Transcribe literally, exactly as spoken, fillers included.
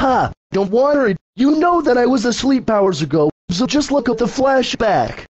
Ha! Don't worry. You know that I was asleep hours ago, so just look at the flashback.